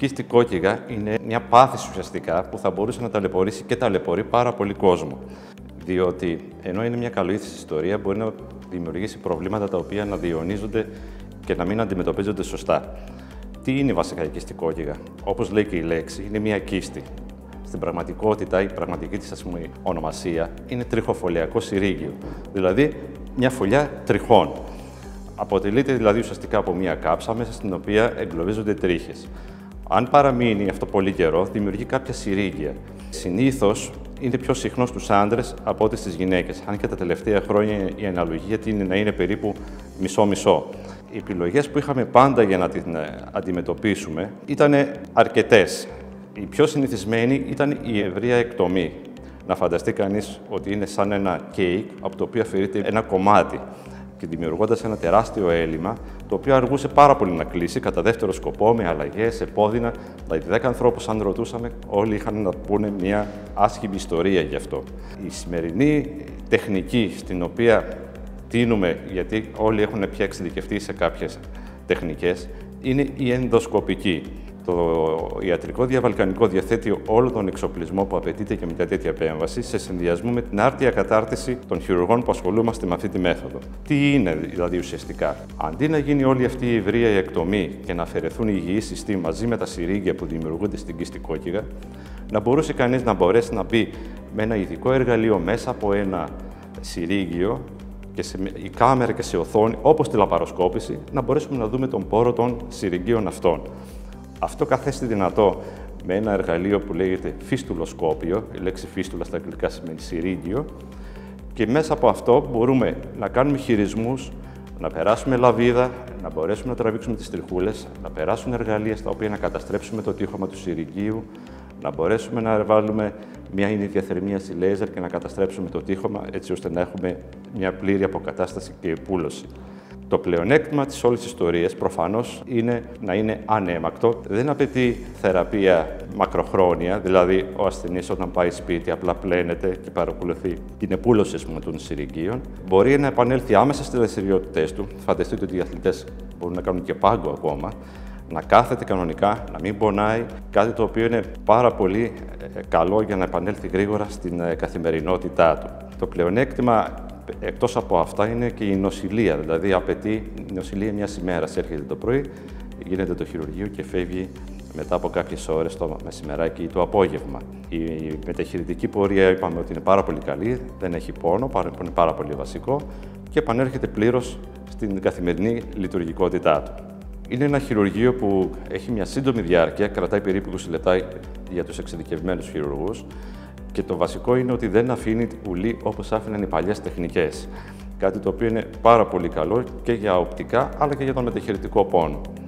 κίστη κόκκιγα είναι μια πάθηση ουσιαστικά που θα μπορούσε να ταλαιπωρήσει και ταλαιπωρεί πάρα πολύ κόσμο. Διότι ενώ είναι μια καλοήθηση ιστορία, μπορεί να δημιουργήσει προβλήματα τα οποία να διαιωνίζονται και να μην αντιμετωπίζονται σωστά. Τι είναι βασικά η κίστη κόκκιγα? Όπως λέει και η λέξη, είναι μια κίστη. Στην πραγματικότητα, η πραγματική της ονομασία είναι τριχοφολιακό συρίγγιο, δηλαδή μια φωλιά τριχών. Αποτελείται δηλαδή ουσιαστικά από μια κάψα μέσα στην οποία εγκλωβίζονται τρίχες. Αν παραμείνει αυτό πολύ καιρό, δημιουργεί κάποια συρίγγια. Συνήθως είναι πιο συχνό στους άντρες από ό,τι στις γυναίκες. Αν και τα τελευταία χρόνια η αναλογία τείνει να είναι περίπου μισό-μισό. Οι επιλογές που είχαμε πάντα για να την αντιμετωπίσουμε ήταν αρκετές. Η πιο συνηθισμένη ήταν η ευρεία εκτομή. Να φανταστεί κανείς ότι είναι σαν ένα κέικ από το οποίο αφαιρείται ένα κομμάτι και δημιουργώντας ένα τεράστιο έλλειμμα, το οποίο αργούσε πάρα πολύ να κλείσει κατά δεύτερο σκοπό, με αλλαγές, επώδυνα. Δηλαδή, 10 ανθρώπους, αν ρωτούσαμε, όλοι είχαν να πούνε μια άσχημη ιστορία γι' αυτό. Η σημερινή τεχνική στην οποία τείνουμε, γιατί όλοι έχουν πια εξειδικευτεί σε κάποιες τεχνικές, είναι η ενδοσκοπική. Το ιατρικό διαβαλκανικό διαθέτει όλο τον εξοπλισμό που απαιτείται και μια τέτοια επέμβαση, σε συνδυασμό με την άρτια κατάρτιση των χειρουργών που ασχολούμαστε με αυτή τη μέθοδο. Τι είναι δηλαδή ουσιαστικά? Αντί να γίνει όλη αυτή η ευρεία εκτομή και να αφαιρεθούν οι υγιείς ιστοί μαζί με τα συρίγγια που δημιουργούνται στην κίστη κόκκιγα, να μπορούσε κανείς να μπορέσει να μπει με ένα ειδικό εργαλείο μέσα από ένα συρίγγιο και η κάμερα και σε οθόνη, όπως τη λαπαροσκόπηση, να μπορέσουμε να δούμε τον πόρο των συριγγίων αυτών. Αυτό καθέστη δυνατό με ένα εργαλείο που λέγεται φίστουλοσκόπιο, η λέξη φίστουλα στα αγγλικά σημαίνει συρίγγιο, και μέσα από αυτό μπορούμε να κάνουμε χειρισμούς, να περάσουμε λαβίδα, να μπορέσουμε να τραβήξουμε τις τριχούλες, να περάσουν εργαλεία στα οποία να καταστρέψουμε το τείχομα του συριγγίου, να μπορέσουμε να βάλουμε μια ινιδιαθερμίαση λέιζερ και να καταστρέψουμε το τείχομα, έτσι ώστε να έχουμε μια πλήρη αποκατάσταση και επούλωση. Το πλεονέκτημα της όλης της ιστορίας προφανώς είναι να είναι ανέμακτο. Δεν απαιτεί θεραπεία μακροχρόνια, δηλαδή ο ασθενής όταν πάει σπίτι απλά πλένεται και παρακολουθεί την επούλωση των συριγγίων. Μπορεί να επανέλθει άμεσα στις δραστηριότητές του. Φανταστείτε ότι οι αθλητές μπορούν να κάνουν και πάγκο ακόμα. Να κάθεται κανονικά, να μην πονάει, κάτι το οποίο είναι πάρα πολύ καλό για να επανέλθει γρήγορα στην καθημερινότητά του. Το πλεονέκτημα εκτός από αυτά είναι και η νοσηλεία, δηλαδή απαιτεί η νοσηλεία μιας ημέρας. Έρχεται το πρωί, γίνεται το χειρουργείο και φεύγει μετά από κάποιες ώρες το μεσημεράκι ή το απόγευμα. Η μεταχειρητική πορεία είπαμε ότι είναι πάρα πολύ καλή, δεν έχει πόνο, είναι πάρα πολύ βασικό και επανέρχεται πλήρως στην καθημερινή λειτουργικότητά του. Είναι ένα χειρουργείο που έχει μια σύντομη διάρκεια, κρατάει περίπου 20 λεπτά για τους εξειδικευμένους χειρουργούς. Και το βασικό είναι ότι δεν αφήνει ουλή όπως άφηναν οι παλιές τεχνικές. Κάτι το οποίο είναι πάρα πολύ καλό και για οπτικά, αλλά και για τον μεταχειρητικό πόνο.